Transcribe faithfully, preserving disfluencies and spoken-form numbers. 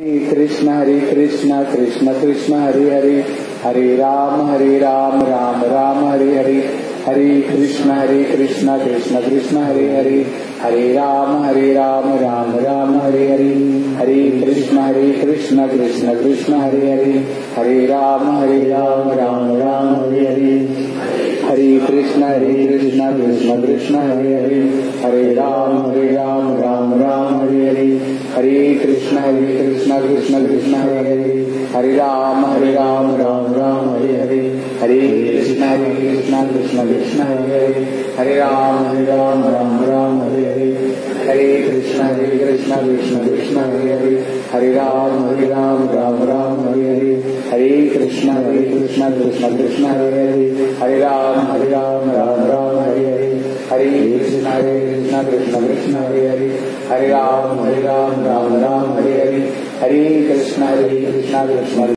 Krishna Hare Krishna Krishna Krishna Hare Hare Hare Ram Hare Ram Ram Ram Hare Hare Hare Krishna Hare Krishna Krishna Krishna Hare Hare Hare Ram Hare Ram Ram Ram Hare Hare Hare Krishna Hare Krishna Krishna Krishna Hare Hare Hare Ram Hare Ram Ram Ram Hare Hare Hare Krishna Hare Krishna Krishna Krishna Hare Hare Hare Ram Hare Ram Ram Ram Hare Hare Hare Krishna Hare Krishna Krishna Krishna Hare Hare Hare Ram Hare Ram Ram Ram Hare Hare Hare Krishna Hare Krishna Krishna Krishna Hare Hare Hare Ram Hare Ram Ram Ram Hare Hare Hare Krishna Hare Krishna Krishna Krishna Hare Hare Hare Ram Hare Ram Ram Ram Hare Hare Hare Krishna Hare Krishna Krishna Krishna Hare Hare Hare Ram Hare Ram Ram Ram Hare Hare Hare Krishna Hare Krishna Krishna Krishna Hare Hare Hare Ram Hare Ram Ram Ram Hare Hare Hare Krishna Hare Krishna Krishna